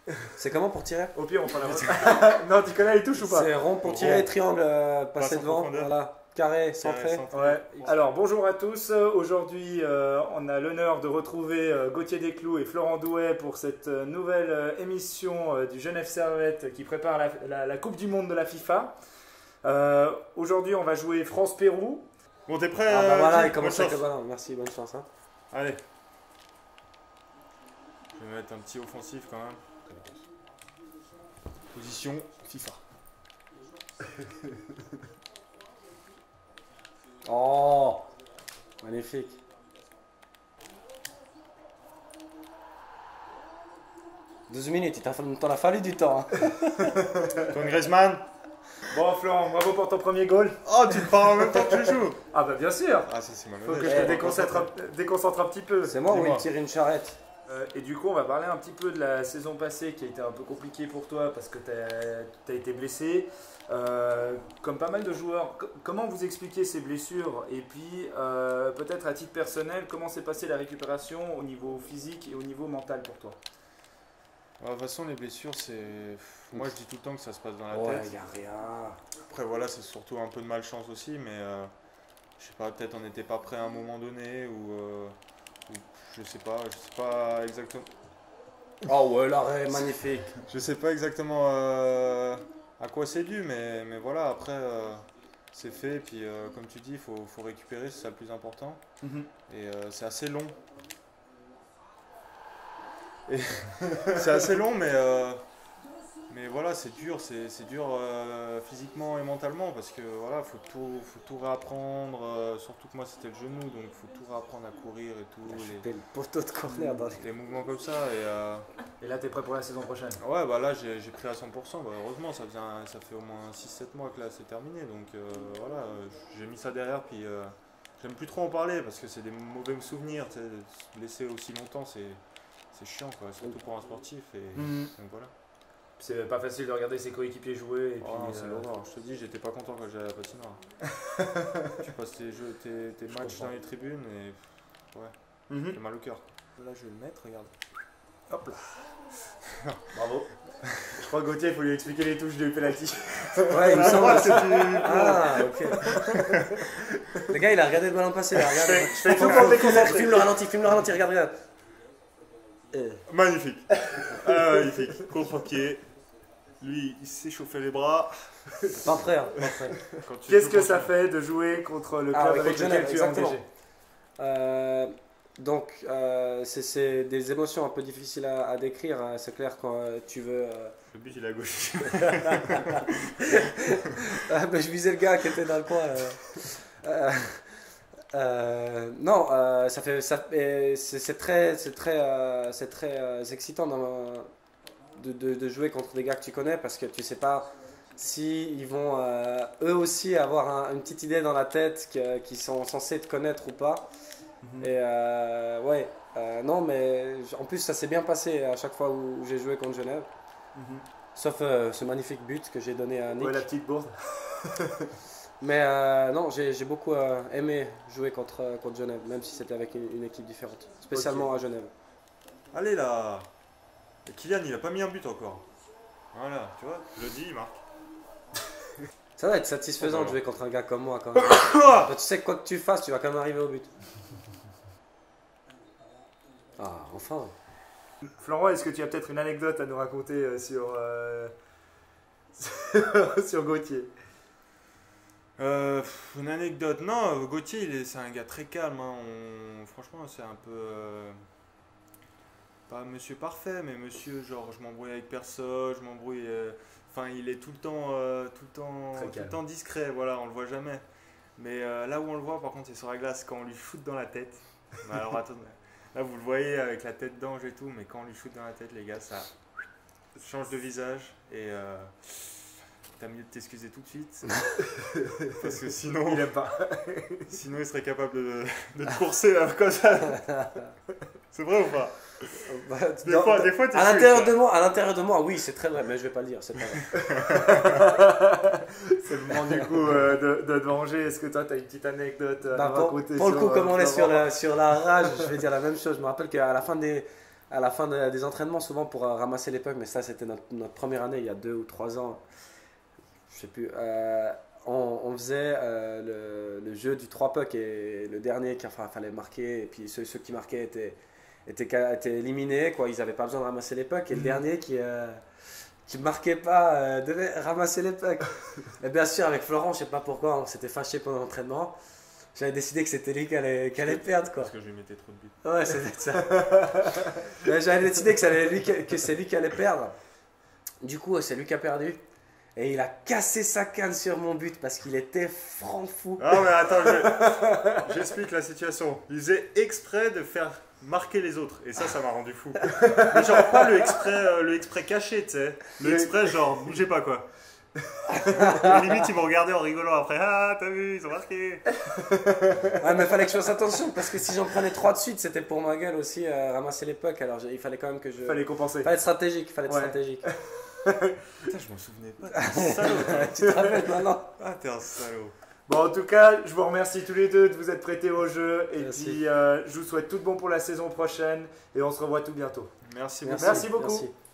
C'est comment pour tirer? Au pire, on fera la Non, tu connais les touches ou pas? C'est rond pour tirer, Rond. triangle, passer Passe en devant, profondeur. voilà. Carré, centré. centré. Ouais. Alors bonjour à tous. Aujourd'hui, on a l'honneur de retrouver Gauthier Desclous et Florent Douet pour cette nouvelle émission du Genève Servette qui prépare la Coupe du Monde de la FIFA. Aujourd'hui, on va jouer France-Pérou. Bon, t'es prêt? Ah bah voilà, Gilles il commence Bonne avec le chance. ballon. Merci, bonne chance. Hein. Allez. Je vais mettre un petit offensif quand même. Position FIFA. Oh, magnifique. « 12 minutes, t'en as fallu du temps. Hein. Antoine Griezmann. Bon Florent, bravo pour ton premier goal. Oh, tu te parles en même temps que je joue. Ah bah bien sûr. Ah, ça c'est Faut malhonnête. que je te déconcentre un petit peu. C'est moi où Dis-moi. il tire une charrette. Et du coup, on va parler un petit peu de la saison passée qui a été un peu compliquée pour toi parce que tu as été blessé. Comme pas mal de joueurs, comment vous expliquez ces blessures? Et puis, peut-être à titre personnel, comment s'est passée la récupération au niveau physique et au niveau mental pour toi? De toute façon, les blessures, c'est. Moi, je dis tout le temps que ça se passe dans la Ouais, tête. y a rien. Après, voilà, c'est surtout un peu de malchance aussi, mais je sais pas, peut-être on n'était pas prêt à un moment donné ou je sais pas exactement. Oh ouais, l'arrêt, magnifique. Je sais pas exactement à quoi c'est dû, mais voilà, après c'est fait, puis comme tu dis, il faut récupérer, c'est ça le plus important. Et c'est assez long. Et c'est assez long, mais voilà, c'est dur physiquement et mentalement, parce que voilà, faut tout réapprendre, surtout que moi c'était le genou, donc faut tout réapprendre à courir et tout, C'était le poteau de corner dans les... les mouvements comme ça. Et là, tu es prêt pour la saison prochaine? Ouais, bah là j'ai pris à 100%, bah, heureusement, ça fait au moins 6-7 mois que là c'est terminé, donc voilà, j'ai mis ça derrière, puis j'aime plus trop en parler parce que c'est des mauvais souvenirs, tu sais, de se blesser aussi longtemps, c'est chiant quoi, surtout pour un sportif, et donc voilà. C'est pas facile de regarder ses coéquipiers jouer. Et Oh, non, puis, c'est l'horreur, je te dis, j'étais pas content quand j'allais à la patinoire. Tu passes tes matchs dans les tribunes et ouais, j'ai mal au cœur. Là je vais le mettre, regarde. Hop là. Bravo. Je crois que Gauthier, il faut lui expliquer les touches du penalty. Ouais, il me semble. Ah, c'est du- Ah, ok. Le gars, il a regardé le ballon passer, là, regarde. Je fais tout pour déconcentrer. Filme le ralenti, regarde. Magnifique. Ah, magnifique. Contre-pied. Lui, il s'est chauffé les bras. Pas prêt, hein, pas prêt. Quand tu Qu'est-ce joues que contre- ça fait de jouer contre le club Ah, ouais, avec contre lequel Genève, tu es exactement. engagé? Donc, c'est des émotions un peu difficiles à décrire. Hein. C'est clair quand tu veux. Le but, il est à gauche. Ah, ben, je visais le gars qui était dans le coin. Non, c'est très excitant de jouer contre des gars que tu connais parce que tu sais pas si ils vont eux aussi avoir une petite idée dans la tête qu'ils sont censés te connaître ou pas. Et ouais, non, mais en plus ça s'est bien passé à chaque fois où j'ai joué contre Genève. Sauf ce magnifique but que j'ai donné à Nick. Ouais, la petite bourde. Mais non, j'ai beaucoup aimé jouer contre Genève, même si c'était avec une équipe différente, spécialement à Genève. Allez là. Et Kylian, il a pas mis un but encore. Voilà, tu vois, je le dis, il marque. Ça va être satisfaisant Oh, de jouer contre un gars comme moi quand même. Bah, tu sais que quoi que tu fasses, tu vas quand même arriver au but. Ah, enfin. Florent, est-ce que tu as peut-être une anecdote à nous raconter sur Gauthier? Une anecdote, non, Gauthier, c'est un gars très calme. Hein. Franchement, c'est un peu. Pas monsieur parfait, mais monsieur, genre, je m'embrouille avec personne, je m'embrouille. Enfin, il est tout le temps discret, voilà, on le voit jamais. Mais là où on le voit, par contre, c'est sur la glace, quand on lui shoot dans la tête. Mais alors, attendez, là, vous le voyez avec la tête d'ange et tout, mais quand on lui shoot dans la tête, les gars, ça change de visage et. T'as mieux de t'excuser tout de suite. Parce que sinon. Il aime pas. Sinon, il serait capable de te courser comme ça. C'est vrai ou pas? Bah, Des fois, tu à l'intérieur de moi, oui, c'est très vrai, mais je vais pas le dire, c'est pas vrai. C'est le moment du coup de te venger. Est-ce que toi, tu as une petite anecdote à Bah, nous pour raconter le coup, sur, comme on est Florent? sur la rage, je vais dire la même chose. Je me rappelle qu'à la fin à la fin des entraînements, souvent pour ramasser les pucks, mais ça c'était notre première année, il y a 2 ou 3 ans, je sais plus. On faisait le jeu du 3 pucks et le dernier qu'il fallait marquer, et puis ceux qui marquaient étaient éliminés, quoi. Ils n'avaient pas besoin de ramasser les pucks, et le dernier qui marquait pas devait ramasser les pucks. Et bien sûr, avec Florent, je sais pas pourquoi, on s'était fâché pendant l'entraînement. J'avais décidé que c'était lui qui allait perdre, quoi. Parce que je lui mettais trop de buts. Ouais, c'était ça. J'avais décidé que c'est lui qui allait perdre. Du coup, c'est lui qui a perdu. Et il a cassé sa canne sur mon but parce qu'il était franc fou. Ah mais attends, j'explique la situation. Il faisait exprès de faire marquer les autres. Et ça m'a rendu fou. Mais genre pas le exprès caché, tu sais. Le exprès genre, bougez pas quoi. Et limite il me regardait en rigolant après. Ah t'as vu, ils ont marqué. Ah mais fallait que je fasse attention parce que si j'en prenais 3 de suite, c'était pour ma gueule aussi, ramasser les pucks. Alors il fallait quand même que je... Fallait compenser. Fallait être stratégique, stratégique. Putain, je m'en souvenais pas. T'es un salaud. Tu te rappelles maintenant? Ah, t'es un salaud. Bon, en tout cas, je vous remercie tous les deux de vous être prêtés au jeu. Et Merci. puis, je vous souhaite tout de bon pour la saison prochaine. Et on se revoit tout bientôt. Merci beaucoup. Merci beaucoup. Merci.